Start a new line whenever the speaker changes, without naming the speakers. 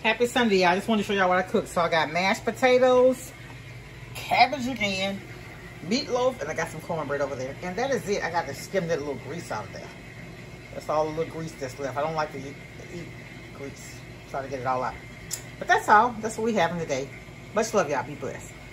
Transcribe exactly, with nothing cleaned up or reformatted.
Happy Sunday, y'all. I just want to show y'all what I cooked. So I got mashed potatoes, cabbage again, meatloaf, and I got some cornbread over there. And that is it. I got to skim that little grease out of there. That's all the little grease that's left. I don't like to eat, eat grease. Try to get it all out. But that's all. That's what we having today. Much love, y'all. Be blessed.